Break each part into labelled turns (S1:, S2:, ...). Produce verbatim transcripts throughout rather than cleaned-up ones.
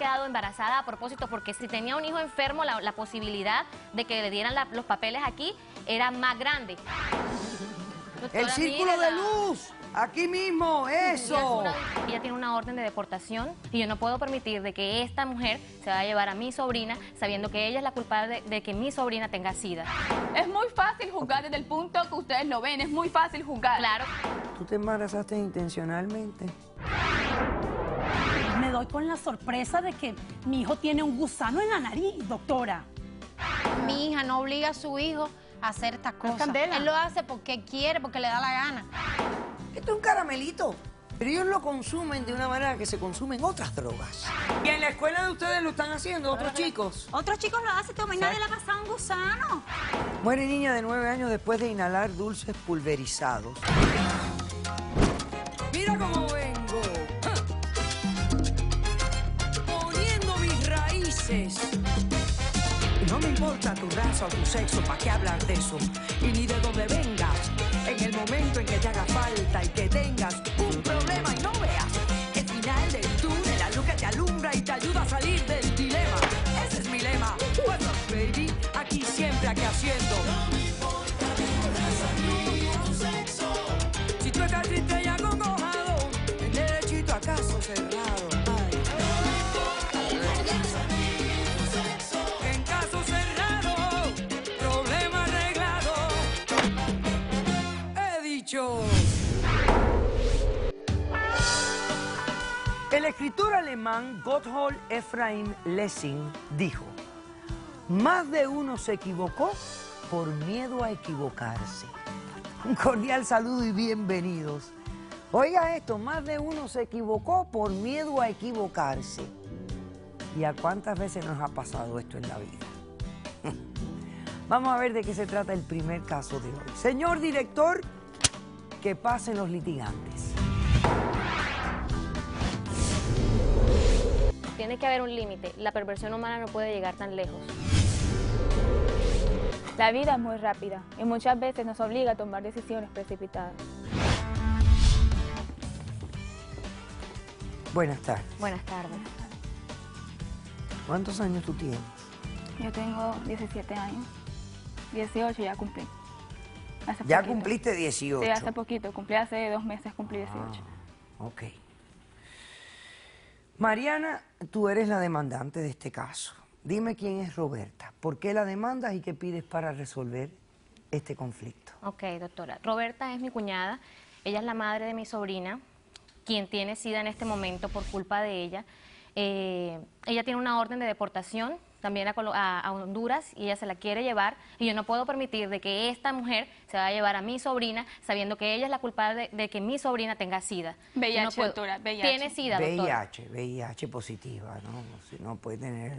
S1: quedado embarazada a propósito, porque si tenía un hijo enfermo, la, la posibilidad de que le dieran la, los papeles aquí era más grande. Doctora,
S2: el círculo
S1: mírala.
S2: de luz, aquí mismo, eso.
S1: Ella, una, ella tiene una orden de deportación y yo no puedo permitir de que esta mujer se vaya a llevar a mi sobrina sabiendo que ella es la culpable de, de que mi sobrina tenga SIDA.
S3: Es muy fácil juzgar desde el punto que ustedes lo ven, es muy fácil juzgar.
S1: Claro.
S2: ¿Tú te embarazaste intencionalmente?
S4: Me doy con la sorpresa de que mi hijo tiene un gusano en la nariz, doctora.
S5: Mi hija no obliga a su hijo a hacer estas cosas.
S4: Candela.
S5: Él lo hace porque quiere, porque le da la gana.
S2: Esto es un caramelito. Pero ellos lo consumen de una manera que se consumen otras drogas. ¿Y en la escuela de ustedes lo están haciendo otros chicos?
S4: Otros chicos lo hacen, toma, y nadie le ha pasado un gusano.
S2: Muere niña de nueve años después de inhalar dulces pulverizados. Mira cómo vengo. Poniendo mis raíces. Y no me importa tu raza o tu sexo, ¿para qué hablar de eso? Y ni de dónde vengas. En el momento en que te haga falta y que tengas un problema y no veas el final del túnel, la luz que te alumbra y te ayuda a salir del dilema. Ese es mi lema. What's up, baby? Aquí siempre, aquí haciendo. No me importa tu raza ni tu sexo. Si tú estás triste y acongojado, el derechito a caso cerrado. Ay. No me importa tu raza ni tu sexo. En caso cerrado, problema arreglado. He dicho. El escritor alemán Gotthold Ephraim Lessing dijo: más de uno se equivocó por miedo a equivocarse. Un cordial saludo y bienvenidos. Oiga esto, más de uno se equivocó por miedo a equivocarse. ¿Y a cuántas veces nos ha pasado esto en la vida? Vamos a ver de qué se trata el primer caso de hoy. Señor director, que pasen los litigantes.
S1: Tiene que haber un límite. La perversión humana no puede llegar tan lejos.
S3: La vida es muy rápida y muchas veces nos obliga a tomar decisiones precipitadas.
S2: Buenas tardes.
S1: Buenas tardes.
S2: ¿Cuántos años tú tienes?
S3: Yo tengo diecisiete años, dieciocho ya cumplí. Hace
S2: Ya
S3: poquito.
S2: cumpliste dieciocho.
S3: Sí, hace poquito, cumplí hace dos meses, cumplí dieciocho.
S2: Ah, ok. Mariana, tú eres la demandante de este caso. Dime quién es Roberta, por qué la demandas y qué pides para resolver este conflicto.
S1: Ok, doctora. Roberta es mi cuñada. Ella es la madre de mi sobrina, quien tiene SIDA en este momento por culpa de ella. Eh, ella tiene una orden de deportación también a, Colo- a, a Honduras y ella se la quiere llevar y yo no puedo permitir de que esta mujer se vaya a llevar a mi sobrina sabiendo que ella es la culpable de, de que mi sobrina tenga SIDA.
S3: V I H,
S1: Yo no puedo-
S3: doctora, V I H.
S1: Tiene SIDA, doctora.
S2: V I H, V I H positiva, ¿no? Si no puede tener...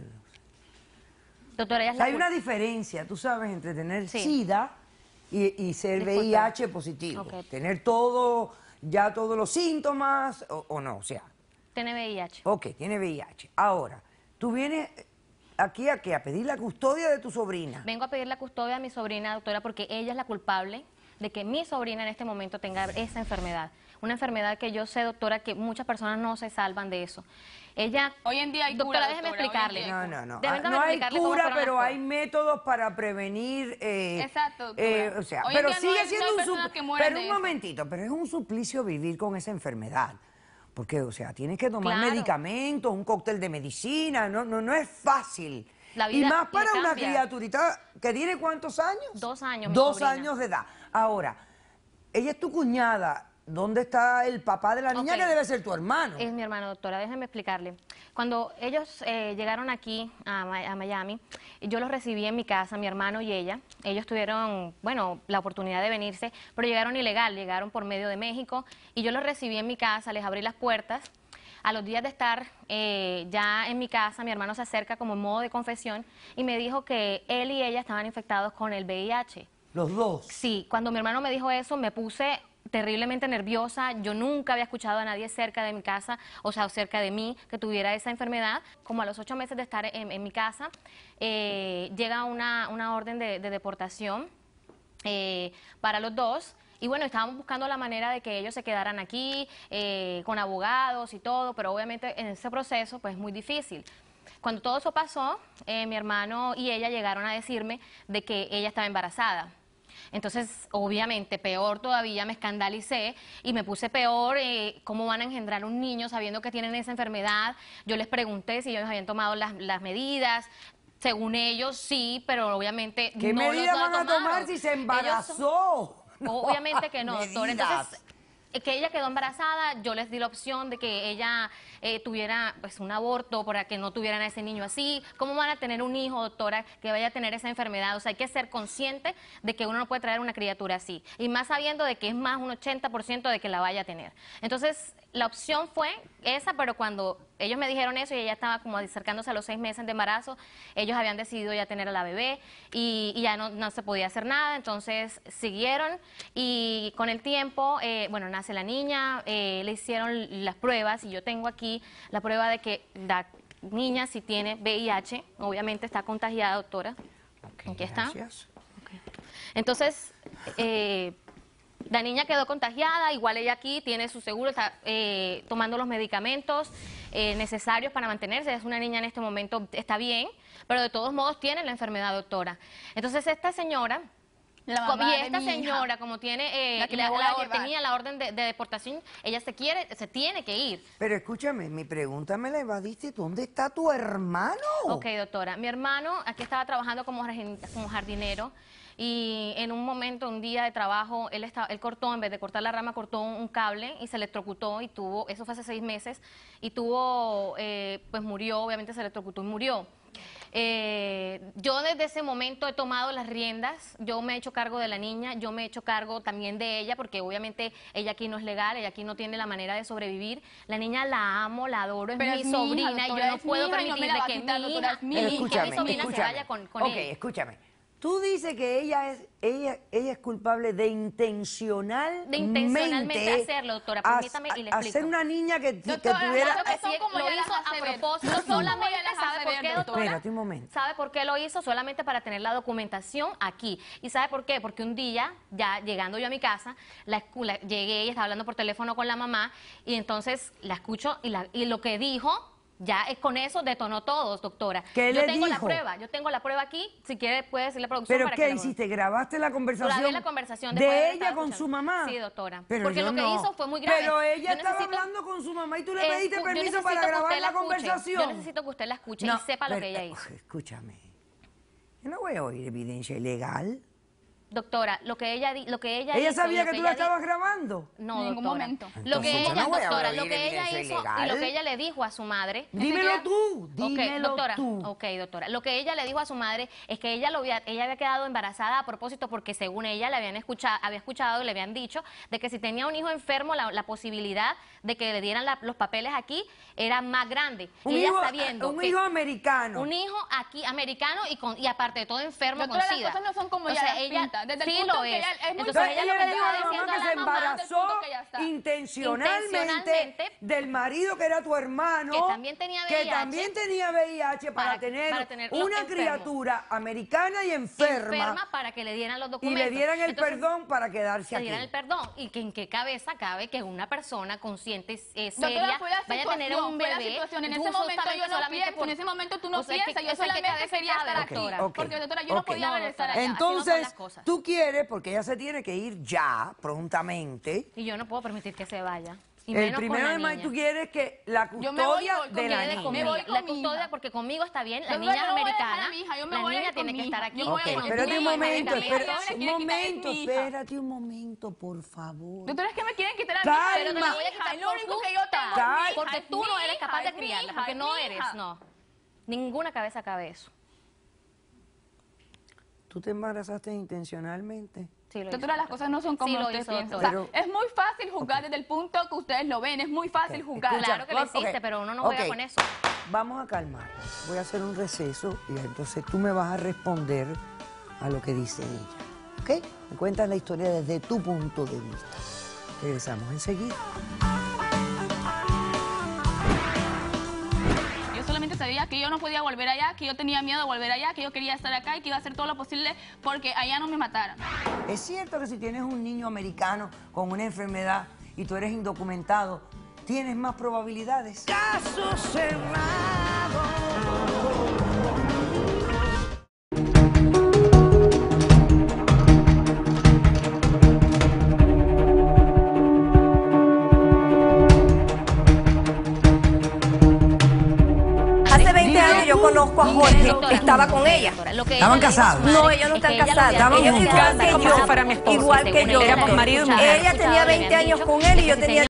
S1: Doctora, ella es
S2: O
S1: la
S2: sea, hay una
S1: cul-
S2: diferencia, tú sabes, entre tener
S1: Sí.
S2: SIDA y, y ser
S1: Disculpa.
S2: V I H positivo.
S1: Ok.
S2: Tener todo, ya todos los síntomas o, o no, o sea...
S1: Tiene V I H.
S2: Ok, tiene V I H. Ahora, tú vienes aquí a, ¿qué? A pedir la custodia de tu sobrina.
S1: Vengo a pedir la custodia a mi sobrina, doctora, porque ella es la culpable de que mi sobrina en este momento tenga esa enfermedad. Una enfermedad que yo sé, doctora, que muchas personas no se salvan de eso. Ella...
S3: Hoy en día hay
S1: doctora,
S3: cura,
S1: déjeme
S3: doctora, hoy en
S1: explicarle.
S3: día hay
S2: No, no, no.
S1: Déjeme
S2: Ah, no hay
S1: explicarle cómo
S2: cura,
S1: fueron las
S2: pero
S1: cosas.
S2: hay métodos para prevenir. eh,
S3: Exacto, doctora.
S2: eh, o sea,
S3: Hoy en
S2: pero
S3: día no
S2: sigue
S3: hay- no
S2: siendo
S3: hay
S2: un
S3: personas
S2: sup-
S3: que mueran
S2: Pero
S3: de
S2: un
S3: eso.
S2: momentito, pero es un suplicio vivir con esa enfermedad. Porque, o sea, tienes que tomar
S1: Claro.
S2: medicamentos, un cóctel de medicina, no, no, no es fácil.
S1: La
S2: y
S1: vida
S2: más
S1: le
S2: para una
S1: cambia.
S2: criaturita que tiene ¿cuántos años?
S1: Dos años, mi
S2: Dos
S1: sobrina.
S2: años de edad. Ahora, ella es tu cuñada. ¿Dónde está el papá de la niña
S1: Ok.
S2: que debe ser tu hermano?
S1: Es mi hermano, doctora, déjeme explicarle. Cuando ellos eh, llegaron aquí a, Ma- a Miami, yo los recibí en mi casa, mi hermano y ella. Ellos tuvieron, bueno, la oportunidad de venirse, pero llegaron ilegal, llegaron por medio de México y yo los recibí en mi casa, les abrí las puertas. A los días de estar eh, ya en mi casa, mi hermano se acerca como en modo de confesión y me dijo que él y ella estaban infectados con el V I H.
S2: Los dos.
S1: Sí, cuando mi hermano me dijo eso, me puse terriblemente nerviosa. Yo nunca había escuchado a nadie cerca de mi casa, o sea, cerca de mí, que tuviera esa enfermedad. Como a los ocho meses de estar en, en mi casa, eh, llega una, una orden de, de deportación eh, para los dos. Y bueno, estábamos buscando la manera de que ellos se quedaran aquí, eh, con abogados y todo, pero obviamente en ese proceso pues es muy difícil. Cuando todo eso pasó, eh, mi hermano y ella llegaron a decirme de que ella estaba embarazada. Entonces, obviamente, peor todavía, me escandalicé y me puse peor, eh, ¿cómo van a engendrar un niño sabiendo que tienen esa enfermedad? Yo les pregunté si ellos habían tomado las, las medidas. Según ellos, sí, pero obviamente
S2: ¿Qué
S1: no
S2: medidas
S1: los
S2: van a
S1: tomaron.
S2: tomar si se
S1: Ellos
S2: embarazó?
S1: son- Obviamente que no, doctora.
S2: Medidas.
S1: Entonces, eh, que ella quedó embarazada, yo les di la opción de que ella eh, tuviera pues un aborto para que no tuvieran a ese niño así. ¿Cómo van a tener un hijo, doctora, que vaya a tener esa enfermedad? O sea, hay que ser consciente de que uno no puede traer una criatura así. Y más sabiendo de que es más un ochenta por ciento de que la vaya a tener. Entonces, la opción fue esa, pero cuando ellos me dijeron eso y ella estaba como acercándose a los seis meses de embarazo, ellos habían decidido ya tener a la bebé y, y ya no, no se podía hacer nada, entonces siguieron y con el tiempo, eh, bueno, nace la niña, eh, le hicieron las pruebas y yo tengo aquí la prueba de que la niña si tiene V I H, obviamente está contagiada, doctora.
S2: Ok,
S1: Aquí está.
S2: gracias.
S1: Entonces, eh, la niña quedó contagiada, igual ella aquí tiene su seguro, está eh, tomando los medicamentos eh, necesarios para mantenerse. Es una niña en este momento, está bien, pero de todos modos tiene la enfermedad, doctora. Entonces esta señora,
S3: La
S1: como-
S3: mamá
S1: y
S3: de
S1: esta
S3: mi hija.
S1: señora, como tiene eh,
S3: La que
S1: la,
S3: me voy
S1: la
S3: a
S1: or-
S3: llevar.
S1: tenía la orden de, de deportación, ella se quiere, se tiene que ir.
S2: Pero escúchame, mi pregunta me la evadiste. ¿Dónde está tu hermano?
S1: Ok, doctora. Mi hermano aquí estaba trabajando como, jardin- como jardinero y en un momento, un día de trabajo, él, estaba, él cortó, en vez de cortar la rama, cortó un, un cable y se electrocutó y tuvo, eso fue hace seis meses, y tuvo, eh, pues murió, obviamente se electrocutó y murió. Eh, yo desde ese momento he tomado las riendas, yo me he hecho cargo de la niña, yo me he hecho cargo también de ella, porque obviamente ella aquí no es legal, ella aquí no tiene la manera de sobrevivir. La niña la amo, la adoro, es
S3: Pero
S1: mi
S3: es mi hija,
S1: sobrina y
S3: doctora,
S1: yo no
S3: es mi
S1: puedo
S3: hija y no me la
S1: permitirle
S3: va a
S1: que
S3: quitar,
S1: mi
S3: doctora,
S1: hija,
S3: es mi
S1: que
S3: hija.
S1: mi
S2: Escúchame,
S1: sobrina
S2: escúchame.
S1: se vaya con, con
S2: ok,
S1: él.
S2: escúchame. Tú dices que ella es, ella, ella es culpable de intencionalmente...
S1: De intencionalmente hacerlo, doctora,
S2: ha-
S1: permítame y le
S2: ha-
S1: explico.
S2: Hacer una niña que, que
S3: Doctora,
S2: tuviera...
S3: claro que
S1: Así
S3: son
S1: es,
S3: como
S1: lo
S3: ella las
S1: hizo a
S3: hace ver.
S1: propósito,
S3: No son como
S1: solamente,
S3: ella las
S1: ¿sabe
S3: hace
S1: por
S3: ver,
S1: qué,
S3: doctora?
S1: doctora?
S2: Espérate un momento.
S1: ¿Sabe por qué lo hizo? Solamente para tener la documentación aquí. ¿Y sabe por qué? Porque un día, ya llegando yo a mi casa, la, escu- la- llegué y estaba hablando por teléfono con la mamá, y entonces la escucho y, la, y lo que dijo... Ya es con eso detonó todos, doctora.
S2: ¿Qué
S1: yo
S2: le
S1: tengo la
S2: dijo?
S1: prueba, yo tengo la prueba aquí. Si quiere puede decir la producción
S2: ¿Pero
S1: para
S2: qué
S1: que la-
S2: hiciste? ¿Grabaste la conversación?
S1: Grabé la conversación
S2: de
S1: después haber
S2: ella
S1: estado
S2: con
S1: escuchando.
S2: su mamá.
S1: Sí, doctora.
S2: Pero
S1: Porque
S2: yo
S1: lo que
S2: no.
S1: hizo fue muy grave.
S2: Pero ella
S1: Yo
S2: estaba
S1: necesito-
S2: hablando con su mamá y tú le
S1: Eh,
S2: pediste
S1: yo
S2: permiso
S1: necesito
S2: para
S1: que
S2: grabar
S1: usted
S2: la
S1: escuche.
S2: conversación.
S1: Yo necesito que usted la escuche
S2: No,
S1: y sepa lo
S2: pero,
S1: que ella
S2: eh,
S1: hizo.
S2: Escúchame. Yo no voy a oír evidencia ilegal.
S1: Doctora, lo que ella di- lo que ella
S2: ¿Ella
S1: hizo,
S2: sabía
S1: lo
S2: que tú la
S1: ella di-
S2: estabas grabando?
S1: No,
S3: En ningún
S1: doctora.
S3: momento.
S1: Lo que
S2: Entonces, yo
S1: ella,
S2: no voy a
S1: doctora,
S2: oír
S1: lo que ella
S2: evidencia
S1: hizo y
S2: ilegal.
S1: lo que ella le dijo a su madre.
S2: Dímelo
S3: siquiera-
S2: tú,
S1: Ok,
S2: dímelo
S1: doctora.
S2: tú.
S1: Ok, doctora. Lo que ella le dijo a su madre es que ella lo había, ella había quedado embarazada a propósito porque según ella le habían escuchado, había escuchado y le habían dicho de que si tenía un hijo enfermo la, la posibilidad de que le dieran la- los papeles aquí era más grande.
S2: Un
S1: y ella
S2: hijo,
S1: sabiendo
S2: un
S1: que
S2: hijo americano.
S1: un hijo aquí americano y con y aparte de todo enfermo
S3: Doctora,
S1: con
S3: las
S1: SIDA.
S3: cosas no son como
S1: O
S3: ella
S1: sea,
S3: las
S1: ella
S3: pinta. Desde el
S1: sí
S3: punto
S1: lo
S3: que
S1: es.
S3: ella- es muy
S1: Entonces
S2: Entonces
S1: ella
S2: ella
S1: lo
S2: le
S1: que
S2: dijo a
S1: estaba
S2: la mamá
S1: diciendo
S2: que
S1: a
S2: se
S1: la mamá
S2: embarazó
S3: punto que ya está.
S2: intencionalmente,
S1: Intencionalmente.
S2: del marido que era tu hermano,
S1: Que también tenía
S2: que
S1: V I H.
S2: también tenía V I H para,
S1: Para-
S2: tener,
S1: para tenerlo
S2: una
S1: enfermo.
S2: criatura americana y enferma,
S1: enferma para que le dieran los
S2: y
S1: documentos.
S2: le dieran el
S1: Entonces,
S2: perdón para quedarse
S1: le
S2: aquí.
S1: dieran el perdón. Y que en qué cabeza cabe que una persona consciente, eh,
S3: Doctora,
S1: seria,
S3: fue la
S1: vaya a tener
S3: situación,
S1: un
S3: fue la
S1: bebé.
S3: situación. En ese
S1: justamente
S3: momento yo no
S1: solamente
S3: pienso,
S1: por-
S3: en ese momento tú no
S1: O sea,
S3: piensas,
S1: que-
S3: yo
S1: o sea, ¿en qué
S3: solamente
S1: cabeza
S3: quería
S1: cabe,
S3: estar aquí.
S1: doctora?
S2: Ok,
S3: Porque, doctora, yo no
S2: ok.
S3: podía
S1: No,
S3: regresar
S1: doctora.
S3: allá.
S1: Así no son
S2: Entonces,
S1: las cosas.
S2: tú quieres, porque ella se tiene que ir ya, prontamente.
S1: Y yo no puedo permitir que se vaya. Y
S2: El
S1: menos con
S2: primero
S1: la
S2: de mayo
S1: niña.
S2: tú quieres que la
S3: Yo me voy y
S2: custodia
S3: voy con
S2: de
S3: mi-
S2: la
S1: Quede
S2: niña.
S1: conmigo.
S3: Me voy con
S1: La
S3: mi
S1: custodia,
S3: hija.
S1: porque conmigo está bien, la
S3: Doctora,
S1: niña
S3: yo
S1: es
S3: no voy a dejar
S1: americana,
S3: a mi hija, yo me
S1: la
S3: voy a
S1: niña
S3: ir
S1: tiene
S3: con
S1: que
S3: mi
S1: estar
S3: hija.
S1: aquí.
S3: Yo me voy a
S2: Ok,
S3: ir con mi
S2: espérate un
S3: hija,
S2: momento,
S3: mi hija,
S2: espera-
S3: mi hija,
S2: un
S3: mi hija, mi
S2: momento,
S3: hija.
S2: espérate un momento, por favor.
S3: Doctora, es que me quieren quitar a mi
S2: Calma.
S3: hija,
S1: Pero te la voy a
S3: hija,
S1: quitar
S3: es lo
S1: por
S3: único que
S1: justa,
S3: yo tengo.
S2: Cal-
S3: es mi hija,
S1: porque
S3: es
S1: tú no
S3: mi
S1: eres
S3: hija,
S1: capaz de
S3: es mi
S1: criarla,
S3: hija,
S1: porque
S3: es
S1: no
S3: mi
S1: eres,
S3: hija.
S1: no. Ninguna cabeza cabe eso.
S2: ¿Tú te embarazaste intencionalmente?
S1: Sí, lo
S3: Doctora,
S1: hizo.
S3: las cosas no son como
S1: Sí, lo
S3: ustedes
S1: hizo,
S3: piensan.
S1: doctora.
S3: O sea, es muy fácil juzgar desde el punto que ustedes lo ven, es muy fácil juzgar.
S2: escucha,
S1: Claro que lo
S2: ok,
S1: hiciste, pero uno no juega
S2: ok.
S1: con eso.
S2: Vamos a calmar. Voy a hacer un receso y entonces tú me vas a responder a lo que dice ella. ¿Ok? Me cuentas la historia desde tu punto de vista. Regresamos enseguida.
S3: Yo solamente sabía
S6: sabía que yo no podía volver allá, que yo tenía miedo de volver allá, que yo quería estar acá y que iba a hacer todo lo posible porque allá no me mataran.
S2: Es cierto que si tienes un niño americano con una enfermedad y tú eres indocumentado, tienes más probabilidades. Caso cerrado.
S7: Hace veinte años yo conozco a Jorge,
S1: Doctora,
S7: estaba con ella.
S1: doctora, lo que
S2: ¿Estaban
S1: ella le dijo a su
S2: casados?
S1: madre
S7: No, ellos no
S1: es que
S7: están
S1: ella lo
S7: casados.
S1: había-
S2: Estaban
S7: Ellos
S2: juntos.
S7: igual que
S8: Como
S7: yo.
S8: si fuera mi esposo.
S7: Igual que yo.
S1: Era por marido y mujer.
S7: Ella tenía veinte años con él y yo tenía